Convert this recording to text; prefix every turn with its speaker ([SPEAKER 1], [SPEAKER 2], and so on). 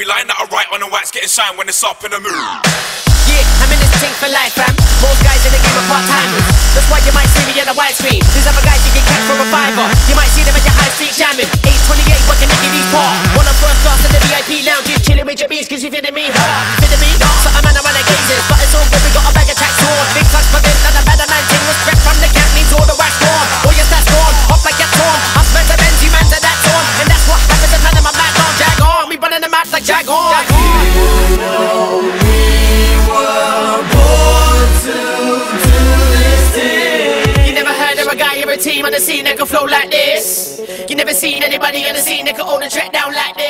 [SPEAKER 1] every line that I write on the wax getting shine when it's up in the mood.
[SPEAKER 2] Yeah, I'm in this thing for life, fam. Most guys in the game are part-timers. That's why you might see me in a widescreen. These other guys you can catch from a fiver. You might see them at your high street jamming. Age 28, working at these park. One on first class in the VIP lounges, chilling with your bees cause you feeling me. Feeling me? So I'm on the gazes, but it's all good, we got a bag of tax on. Big Flux Pavilion and a better man ting. Respect from the cat means all the wax gone. All your stats gone, hop like you're torn. Us men to Benz, you man to that torn. And that's what happens if none of my man don't jag on. We running the map like jag on.
[SPEAKER 3] You know we were born to do this thing.
[SPEAKER 2] You never heard of a guy or a team on the scene that can flow like this. You never seen anybody on the scene that can own a track down like this.